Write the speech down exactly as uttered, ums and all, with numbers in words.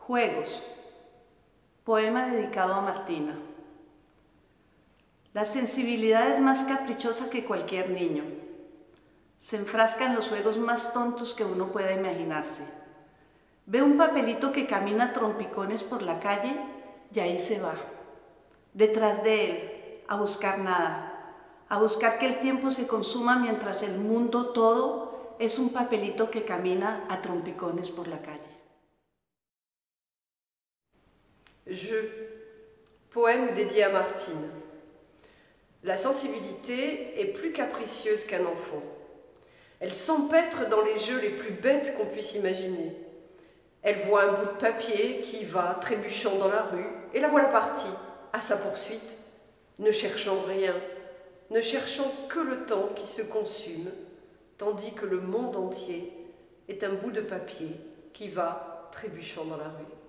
Juegos. Poema dedicado a Martina. La sensibilidad es más caprichosa que cualquier niño. Se enfrasca en los juegos más tontos que uno pueda imaginarse. Ve un papelito que camina a trompicones por la calle y ahí se va. Detrás de él, a buscar nada, a buscar que el tiempo se consuma mientras el mundo todo es un papelito que camina a trompicones por la calle. Jeu, poème dédié à Martine. La sensibilité est plus capricieuse qu'un enfant. Elle s'empêtre dans les jeux les plus bêtes qu'on puisse imaginer. Elle voit un bout de papier qui va trébuchant dans la rue, et la voilà partie, à sa poursuite, ne cherchant rien, ne cherchant que le temps qui se consume, tandis que le monde entier est un bout de papier qui va trébuchant dans la rue.